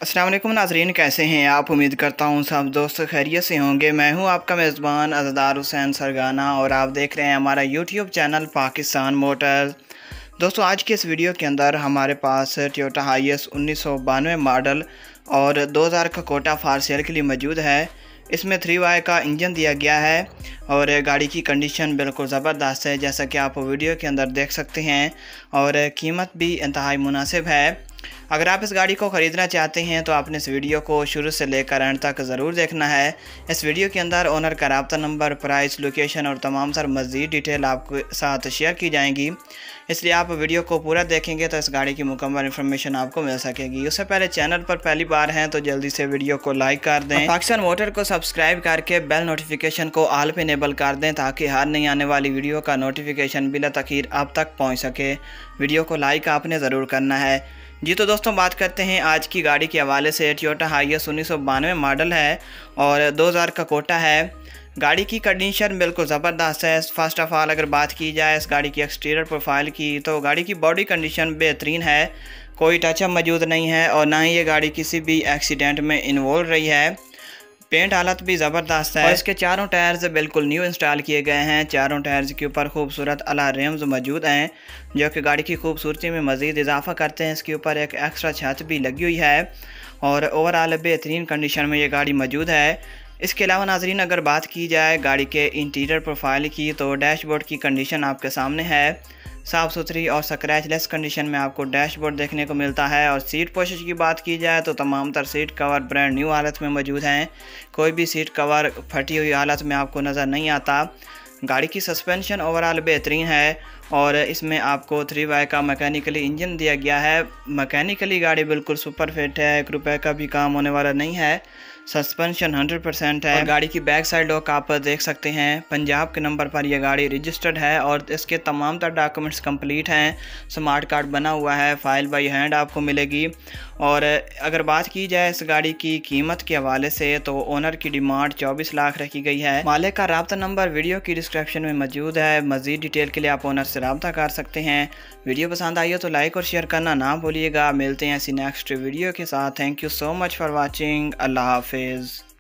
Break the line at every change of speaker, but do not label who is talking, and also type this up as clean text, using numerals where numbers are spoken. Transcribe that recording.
अस्सलाम वालेकुम नाज़रीन, कैसे हैं आप। उम्मीद करता हूँ सब दोस्त खैरियत से होंगे। मैं हूँ आपका मेज़बान अज़दार हुसैन सरगाना और आप देख रहे हैं हमारा यूट्यूब चैनल पाकिस्तान मोटर्स। दोस्तों, आज के इस वीडियो के अंदर हमारे पास टोयोटा हाईएस 1992 मॉडल और 2000 का कोटा फार सेल के लिए मौजूद है। इसमें 3Y का इंजन दिया गया है और गाड़ी की कंडीशन बिल्कुल ज़बरदस्त है, जैसा कि आप वीडियो के अंदर देख सकते हैं, और कीमत भी इंतहाई मुनासिब है। अगर आप इस गाड़ी को ख़रीदना चाहते हैं तो आपने इस वीडियो को शुरू से लेकर एंड तक ज़रूर देखना है। इस वीडियो के अंदर ओनर का राब्ता नंबर, प्राइस, लोकेशन और तमाम सर मज़ीद डिटेल आपके साथ शेयर की जाएंगी, इसलिए आप वीडियो को पूरा देखेंगे तो इस गाड़ी की मुकम्मल इन्फॉर्मेशन आपको मिल सकेगी। उससे पहले चैनल पर पहली बार हैं तो जल्दी से वीडियो को लाइक कर दें, पाकिस्तान मोटर को सब्सक्राइब करके बेल नोटिफिकेशन को ऑल पे इनेबल कर दें ताकि हर नई आने वाली वीडियो का नोटिफिकेशन बिला तखीर आप तक पहुँच सके। वीडियो को लाइक आपने ज़रूर करना है जी। तो दोस्तों, बात करते हैं आज की गाड़ी के हवाले से। टोयोटा हाईएस 1992 मॉडल है और 2000 का कोटा है। गाड़ी की कंडीशन बिल्कुल ज़बरदस्त है। फर्स्ट ऑफ ऑल अगर बात की जाए इस गाड़ी की एक्सटीरियर प्रोफाइल की, तो गाड़ी की बॉडी कंडीशन बेहतरीन है, कोई टचअप मौजूद नहीं है और ना ही ये गाड़ी किसी भी एक्सीडेंट में इन्वॉल्व रही है। पेंट हालत भी ज़बरदस्त है और इसके चारों टायर्स बिल्कुल न्यू इंस्टॉल किए गए हैं। चारों टायर्स के ऊपर खूबसूरत अला रिम्स मौजूद हैं जो कि गाड़ी की खूबसूरती में मज़ीद इजाफा करते हैं। इसके ऊपर एक एक्स्ट्रा छत भी लगी हुई है और ओवरऑल बेहतरीन कंडीशन में ये गाड़ी मौजूद है। इसके अलावा नाजरीन, अगर बात की जाए गाड़ी के इंटीरियर प्रोफाइल की, तो डैशबोर्ड की कंडीशन आपके सामने है। साफ़ सुथरी और स्क्रैचलेस कंडीशन में आपको डैशबोर्ड देखने को मिलता है। और सीट पोजिश की बात की जाए तो तमाम तर सीट कवर ब्रांड न्यू हालत में मौजूद हैं, कोई भी सीट कवर फटी हुई हालत में आपको नज़र नहीं आता। गाड़ी की सस्पेंशन ओवरऑल बेहतरीन है और इसमें आपको 3Y का मैकेनिकली इंजन दिया गया है। मैकेनिकली गाड़ी बिल्कुल सुपर फिट है, 1 रुपये का भी काम होने वाला नहीं है। सस्पेंशन 100% है और गाड़ी की बैक साइड लॉक आप देख सकते हैं, पंजाब के नंबर पर यह गाड़ी रजिस्टर्ड है और इसके तमाम तर डॉक्यूमेंट्स कंप्लीट हैं। स्मार्ट कार्ड बना हुआ है, फाइल बाई हैंड आपको मिलेगी। और अगर बात की जाए इस गाड़ी की कीमत के हवाले से, तो ओनर की डिमांड 24 लाख रखी गई है। मालिक का राब्ता नंबर वीडियो की डिस्क्रिप्शन में मौजूद है। मज़ीद डिटेल के लिए आप ओनर से राब्ता कर सकते हैं। वीडियो पसंद आई हो तो लाइक और शेयर करना ना भूलिएगा। मिलते हैं ऐसी नेक्स्ट वीडियो के साथ। Thank you so much for watching. अल्लाह हाफिज़।